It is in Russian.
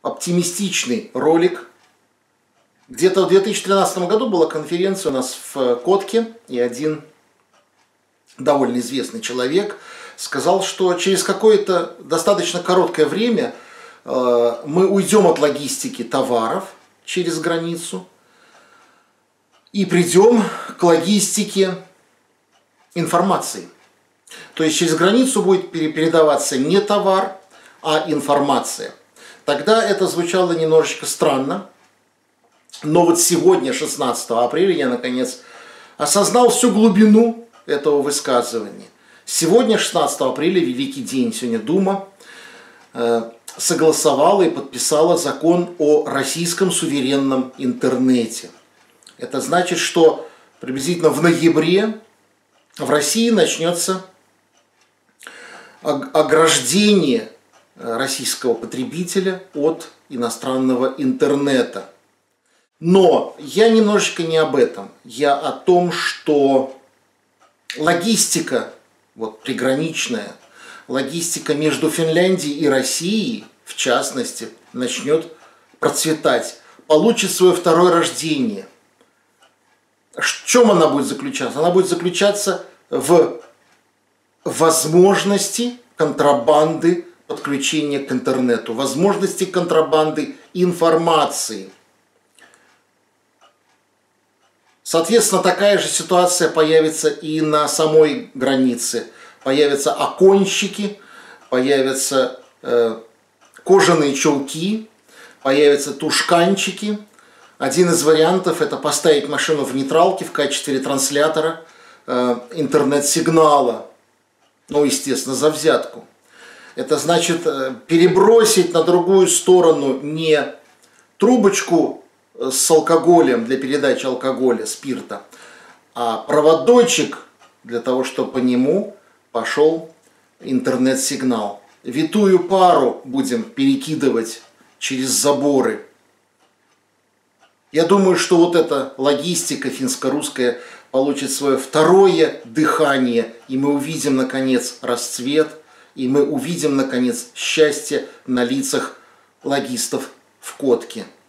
оптимистичный ролик. Где-то в 2013 году была конференция у нас в Котке, и один довольно известный человек сказал, что через какое-то достаточно короткое время мы уйдем от логистики товаров через границу и придем к логистике информации. То есть через границу будет передаваться не товар, а информация. Тогда это звучало немножечко странно, но вот сегодня, 16 апреля, я наконец осознал всю глубину этого высказывания. Сегодня, 16 апреля, великий день, сегодня Дума согласовала и подписала закон о российском суверенном интернете. Это значит, что приблизительно в ноябре в России начнется ограждение российского потребителя от иностранного интернета. Но я немножечко не об этом. Я о том, что логистика приграничная, логистика между Финляндией и Россией, в частности, начнет процветать, получит свое второе рождение. В чем она будет заключаться? Она будет заключаться в возможности контрабанды подключения к интернету, возможности контрабанды информации. Соответственно, такая же ситуация появится и на самой границе. Появятся оконщики, появятся кожаные чулки, появятся тушканчики. Один из вариантов – это поставить машину в нейтралке в качестве ретранслятора интернет-сигнала. Ну, естественно, за взятку. Это значит перебросить на другую сторону не трубочку с алкоголем для передачи алкоголя, спирта, а проводочек для того, чтобы по нему пошел интернет-сигнал. Витую пару будем перекидывать через заборы. Я думаю, что вот эта логистика финско-русская получит свое второе дыхание, и мы увидим, наконец, расцвет, и мы увидим, наконец, счастье на лицах логистов в Котке.